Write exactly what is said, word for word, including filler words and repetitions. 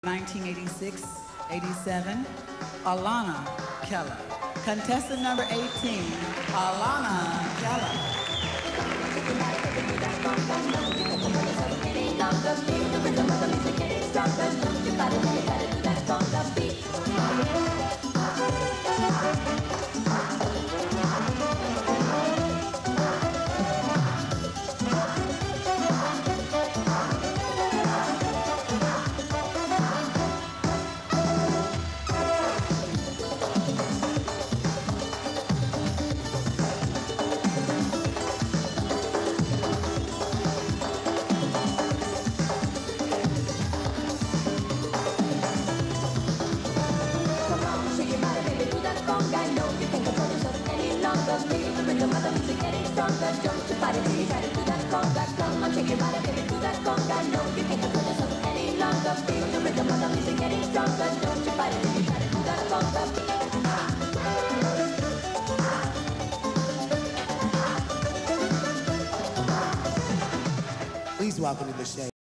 nineteen eighty-six eighty-seven, Alana Kela. Contestant number eighteen, Alana Kela. Don't you fight it till you try to do that conga. Come on, shake your body, baby, do that conga. No, you can't control yourself any longer. Feel the rhythm of the music getting stronger. Don't you fight it till you try to do that conga. Please welcome to the shade.